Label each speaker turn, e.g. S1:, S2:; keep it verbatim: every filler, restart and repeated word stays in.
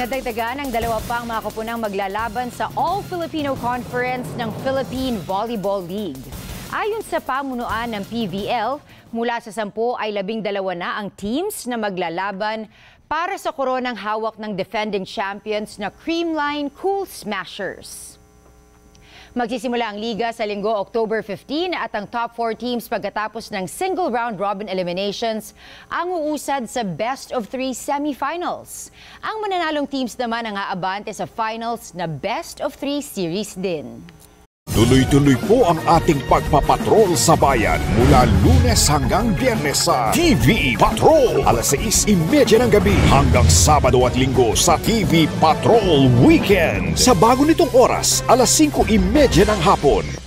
S1: Nadagdagan ang dalawa pang mga koponang maglalaban sa All-Filipino Conference ng Philippine Volleyball League. Ayon sa pamunuan ng P V L, mula sa sampu ay labing dalawa na ang teams na maglalaban para sa koronang hawak ng defending champions na Creamline Cool Smashers. Magsisimula ang liga sa linggo October fifteenth at ang top four teams pagkatapos ng single round robin eliminations ang uusad sa best of three semifinals. Ang mananalong teams naman ang aabante sa finals na best of three series din.
S2: Tuloy-tuloy po ang ating pagpapatrol sa bayan mula Lunes hanggang Biyernes sa T V Patrol. alas sais trenta ng gabi hanggang Sabado at Linggo sa T V Patrol Weekend. Sa bago nitong oras, alas singko trenta ng hapon.